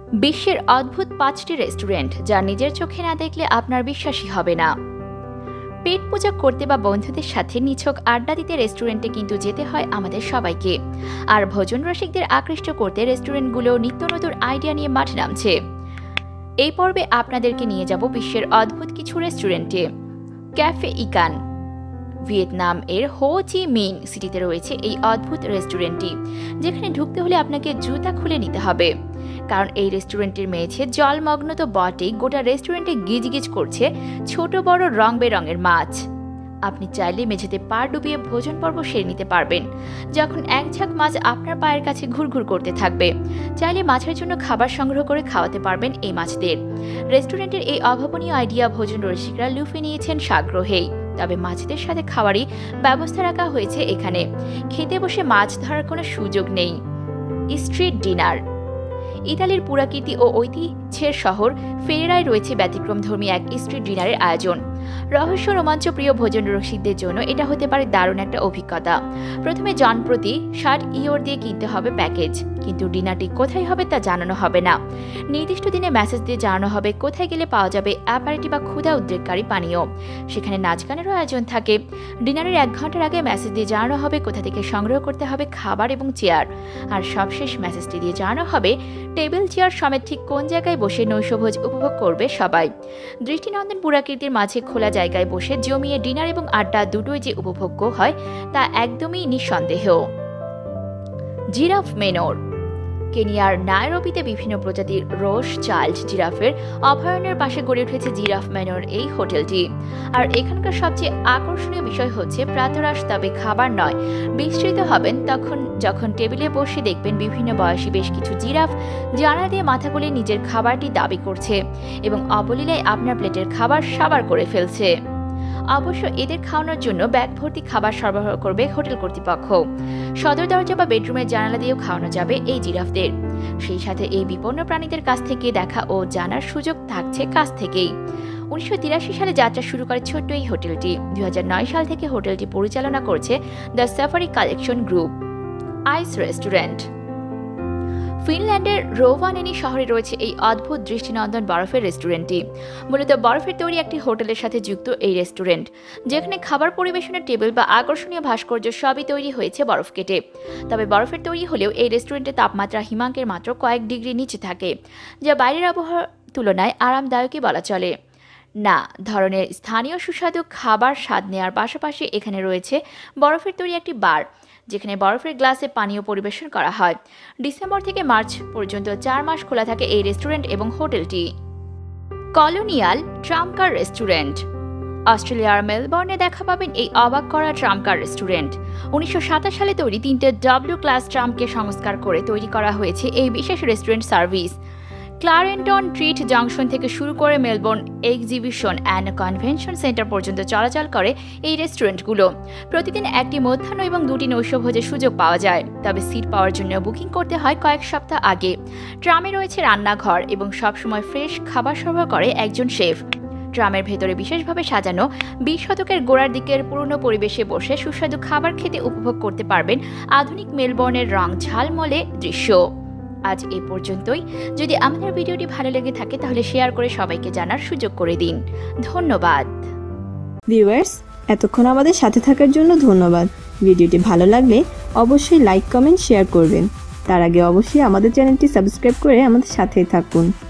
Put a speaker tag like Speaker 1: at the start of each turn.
Speaker 1: বিশ্বের অদ্ভুত 5টি রেস্টুরেন্ট যা নিজের চোখে না দেখলে আপনার বিশ্বাসই হবে না। পেট পূজা করতে বা বন্ধুদের সাথে নিছক আড্ডা দিতে রেস্টুরেন্টে কিন্তু যেতে হয় আমাদের সবাইকে। আর ভোজন রসিকদের আকৃষ্ট করতে রেস্টুরেন্টগুলো নিত্য নতুন আইডিয়া নিয়ে মাঠে নামছে। এই পর্বে আপনাদেরকে নিয়ে যাব বিশ্বের অদ্ভুত কিছু রেস্টুরেন্টে। ক্যাফে ইকান। ভিয়েতনাম এর হো চি মিন সিটিতে রয়েছে এই অদ্ভুত রেস্টুরেন্টটি, যেখানে ঢুকতে হলে আপনাকে জুতা খুলে নিতে হবে, কারণ এই রেস্টুরেন্টের মেঝে জলমগ্ন তো বটেই, গোটা রেস্টুরেন্টে গিজগিজ করছে ছোট বড় রং বেরঙের মাছ। আপনি চাইলে মেঝেতে পা ডুবিয়ে ভোজন পর্ব সেরে নিতে পারবেন, যখন এক ঝাঁক মাছ আপনার পায়ের কাছে ঘুরঘুর করতে থাকবে। চাইলে মাছের জন্য খাবার সংগ্রহ করে খাওয়াতে পারবেন এই মাছদের। রেস্টুরেন্টের এই অভাবনীয় আইডিয়া ভোজন রসিকরা লুফে নিয়েছেন সাগ্রহেই। তবে মাছদের সাথে খাওয়ারই ব্যবস্থা রাখা হয়েছে এখানে। খেতে বসে মাছ ধরার কোনো সুযোগ নেই। Street dinner. ইতালির পুরাকীর্তি ও ঐতিহ্যের শহর ফেরেরায় রয়েছে ব্যতিক্রমধর্মী এক স্ট্রিট ডিনারের আয়োজন। রহস্য রোমাঞ্চ প্রিয় ভোজন রসিকদের জন্য এটা হতে পারে দারুণ একটা অভিজ্ঞতা। প্রথমে জনপ্রতি 60 ইউরো দিয়ে কিনতে হবে প্যাকেজ, কিন্তু ডিনারটি কোথায় হবে তা জানানো হবে না। নির্দিষ্ট দিনে মেসেজ দিয়ে জানানো হবে কোথায় গেলে পাওয়া যাবে অ্যাপারেটি বা ক্ষুধা উদ্রেককারী পানীয়। সেখানে নাচ গানেরও আয়োজন থাকে। ডিনারের 1 ঘন্টার আগে মেসেজ দিয়ে জানানো হবে কোথা থেকে সংগ্রহ করতে হবে খাবার এবং চেয়ার। আর সবশেষ মেসেজটি দিয়ে জানানো হবে টেবিল চেয়ার সমেত ঠিক কোন জায়গায় বসে নৈশভোজ উপভোগ করবে সবাই। দৃষ্টিনন্দন পুরাকীর্তির মাঝে খোলা জায়গায় বসে জমিয়ে ডিনার এবং আড্ডা দুটোই যে উপভোগ্য হয় তা একদমই নিঃসন্দেহ। Giraffe manor. কেনিয়ার নাইরোবিতে বিভিন্ন প্রজাতির রোস চাইল্ড জিরাফের অভয়ারণ্যের পাশে গড়ে উঠেছে জিরাফ মেনর এই হোটেলটি। আর এখানকার সবচেয়ে আকর্ষণীয় বিষয় হচ্ছে প্রাতরাশ, তবে খাবার নয়। বিস্মৃত হবেন যখন টেবিলে বসে দেখবেন বিভিন্ন বয়সী বেশ কিছু জিরাফ জানালা দিয়ে মাথা গুলে নিজের খাবারটি দাবি করছে এবং অবলীলায় আপনার প্লেটের খাবার সাবার করে ফেলছে। অবশ্য এদের খাওয়ানোর জন্য ব্যাগ ভর্তি খাবার সরবরাহ করবে হোটেল কর্তৃপক্ষ। সদর দরজা বা বেডরুমের জানালা দিয়েও খাওয়ানো যাবে এই জিরাফদের। সেই সাথে এই বিপন্ন প্রাণীদের কাছ থেকে দেখা ও জানার সুযোগ থাকছে কাছ থেকেই। 1983 সালে যাত্রা শুরু করে ছোট্ট এই হোটেলটি। 2009 সাল থেকে হোটেলটি পরিচালনা করছে the safari collection group. Ice restaurant. ফিনল্যান্ডের রোভানেনি শহরে রয়েছে এই অদ্ভুত দৃষ্টিনন্দন বরফের রেস্টুরেন্টটি। মূলত বরফের তৈরি একটি হোটেলের সাথে যুক্ত এই রেস্টুরেন্ট, যেখানে খাবার পরিবেশনের টেবিল বা আকর্ষণীয় ভাস্কর্য সবই তৈরি হয়েছে বরফ কেটে। তবে বরফের তৈরি হলেও এই রেস্টুরেন্টের তাপমাত্রা হিমাঙ্কের মাত্র কয়েক ডিগ্রি নিচে থাকে, যা বাইরের আবহাওয়ার তুলনায় আরামদায়কই বলা চলে। না ধরনের স্থানীয় সুস্বাদু খাবার স্বাদ নেওয়ার পাশাপাশি এখানে রয়েছে বরফের তৈরি একটি বার, যেখানে বরফের গ্লাসে পানীয় পরিবেশন করা হয়। ডিসেম্বর থেকে মার্চ পর্যন্ত 4 মাস খোলা থাকে এই রেস্টুরেন্ট এবং হোটেলটি। Colonial tramcar restaurant. অস্ট্রেলিয়ার মেলবোর্নে দেখা পাবেন এই অবাক করা ট্রামকার রেস্টুরেন্ট। 1927 সালে তৈরি 3টে ডব্লিউ ক্লাস ট্রামকে সংস্কার করে তৈরি করা হয়েছে এই বিশেষ restaurant service. Clarendon street junction থেকে শুরু করে Melbourne exhibition and convention centre পর্যন্ত চলাচল করে এই রেস্টুরেন্টগুলো। প্রতিদিন একটি মধ্যাহ্ন এবং 2টি নৈশভোজের সুযোগ পাওয়া যায়, তবে সিট পাওয়ার জন্য বুকিং করতে হয় কয়েক সপ্তাহ আগে। ট্রামে রয়েছে রান্নাঘর এবং সবসময় ফ্রেশ খাবার সরবরাহ করে একজন শেফ। ট্রামের ভেতরে বিশেষভাবে সাজানো 20 শতকের গোড়ার দিকের পুরনো পরিবেশে বসে সুস্বাদু খাবার খেতে উপভোগ করতে পারবেন আধুনিক মেলবোর্নের রং ঝালমলে দৃশ্য। আজ এই পর্যন্তই। যদি আমাদের ভিডিওটি ভালো লেগে থাকে তাহলে শেয়ার করে সবাইকে জানার সুযোগ করে দিন। ধন্যবাদ
Speaker 2: ভিউয়ার্স, এতক্ষণ আমাদের সাথে থাকার জন্য ধন্যবাদ। ভিডিওটি ভালো লাগলে অবশ্যই লাইক, কমেন্ট, শেয়ার করবেন। তার আগে অবশ্যই আমাদের চ্যানেলটি সাবস্ক্রাইব করে আমাদের সাথেই থাকুন।